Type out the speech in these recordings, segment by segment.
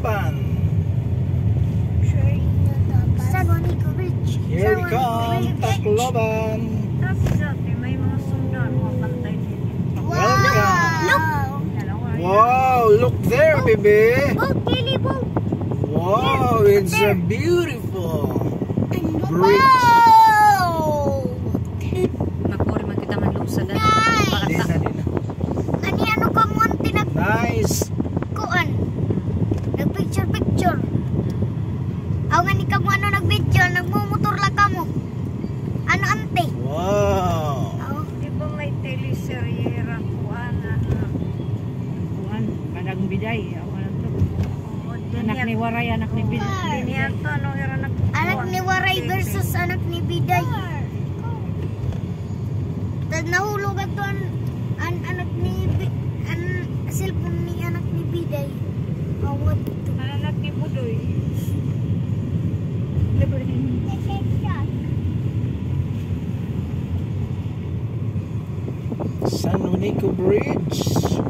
Tacloban. Juanico Bridge. Here we come, Tacloban. May mga sundan, mga pantay din. Welcome. Wow, look there, baby. Wow, it's a beautiful bridge. Magpuri man kita man lusa dali. Ano ka mo ang Nice. kuan? Nag-picture. Aw nga ni ka mo ano nag-video, nagmumotor lang ka mo. Ano ante? Wow. Di ba may teleserye kuan kadang biday anak ni Waray, anak ni Biday. Niyanto ano era Anak ni Waray versus anak ni Biday. Tad nahulog ato an anak ni cellphone ni anak ni Biday. Awat to. Anak ni Budoy. Juanico Bridge.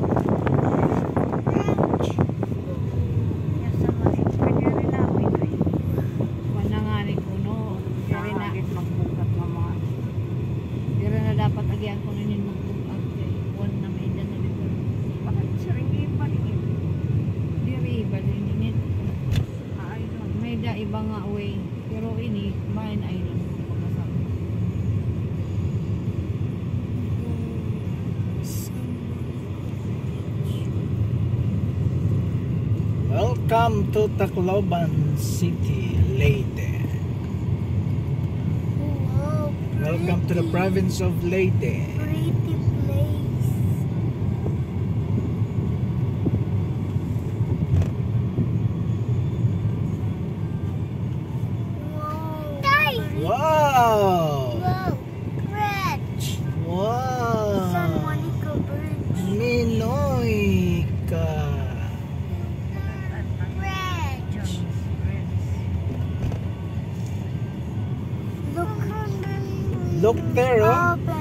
Dapat agian ko ninin magbukat kay one na may dyan na dito. Bakit saringi pa rin? Diri ba din init? May da iba nga way. Pero ini, bayan ay lang pagkasama. Welcome to Tacloban City, Leyte. Welcome to the province of Leyte. Pretty place. Wow. Wow. Bridge. Wow. Juanico Bridge. Minoy ka. Bridge. Look. Look there, oh. Open.